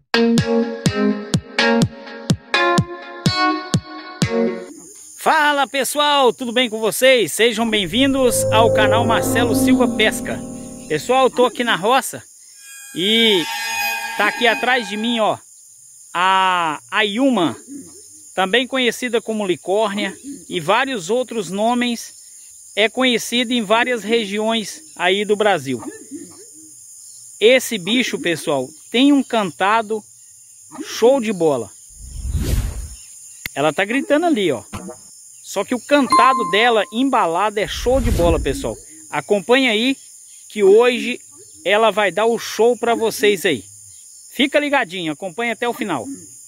Fala pessoal, tudo bem com vocês? Sejam bem-vindos ao canal Marcelo Silva Pesca. Pessoal, eu tô aqui na roça e tá aqui atrás de mim, ó, a Yuma, também conhecida como licórnia, e vários outros nomes, é conhecida em várias regiões aí do Brasil. Esse bicho, pessoal, tem um cantado show de bola. Ela tá gritando ali, ó. Só que o cantado dela embalado é show de bola, pessoal. Acompanha aí que hoje ela vai dar o show para vocês aí. Fica ligadinho, acompanha até o final.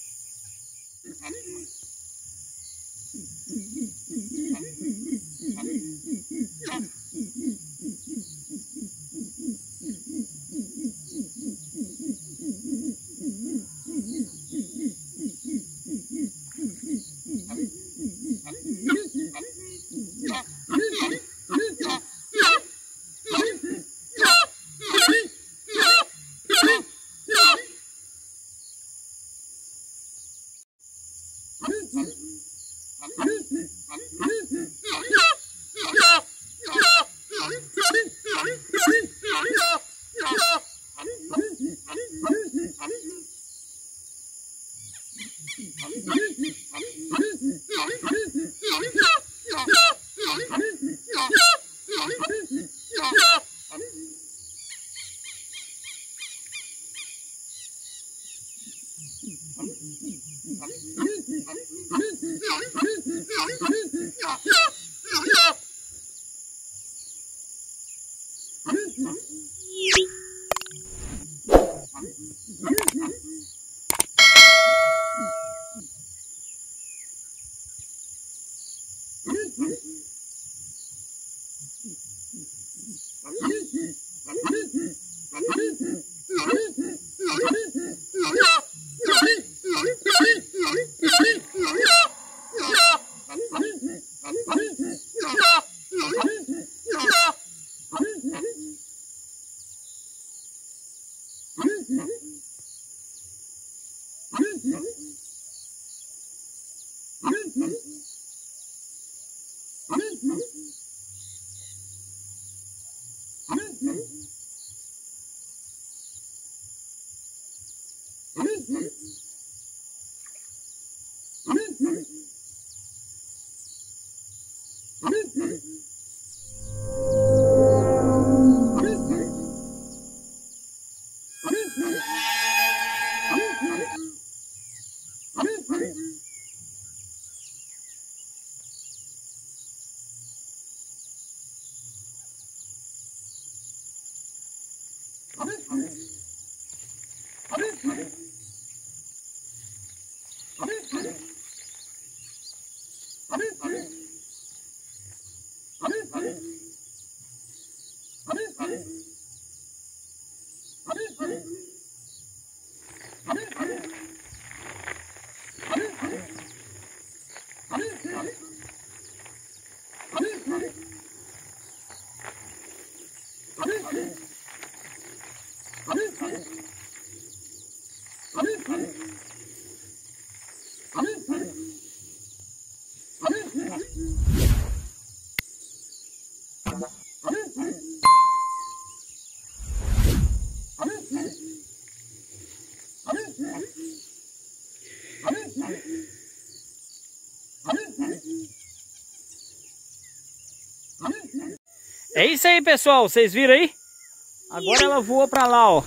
É isso aí, pessoal, vocês viram aí? Agora ela voou pra lá, ó.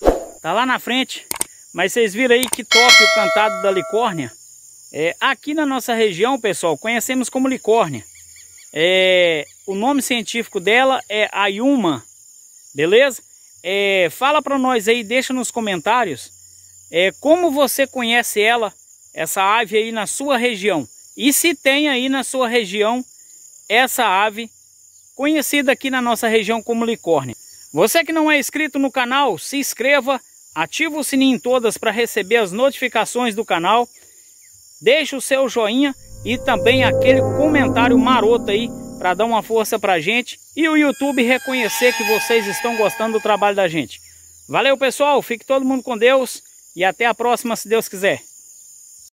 Tá lá na frente. Mas vocês viram aí que top o cantado da licórnia. Aqui na nossa região, pessoal, conhecemos como licórnia. O nome científico dela é Yuma, beleza? Fala pra nós aí, deixa nos comentários como você conhece ela, essa ave aí na sua região. E se tem aí na sua região essa ave conhecida aqui na nossa região como licórnia. Você que não é inscrito no canal, se inscreva, ativa o sininho em todas para receber as notificações do canal. Deixe o seu joinha e também aquele comentário maroto aí para dar uma força pra gente e o YouTube reconhecer que vocês estão gostando do trabalho da gente. Valeu, pessoal, fique todo mundo com Deus E até a próxima, se Deus quiser.